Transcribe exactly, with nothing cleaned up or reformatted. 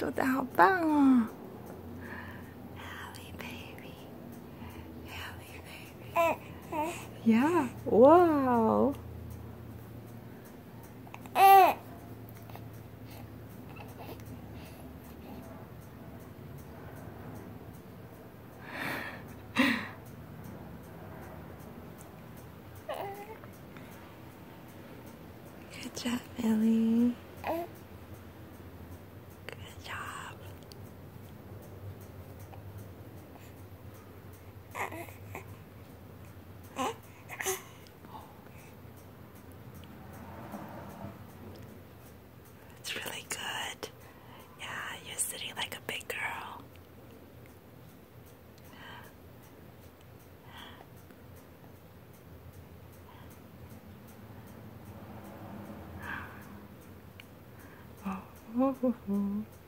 做得好棒哦 Halle baby Halle baby Yeah, wow Good job, Ellie. Good job. It's really good. Yeah, you're sitting like a big girl. Oh.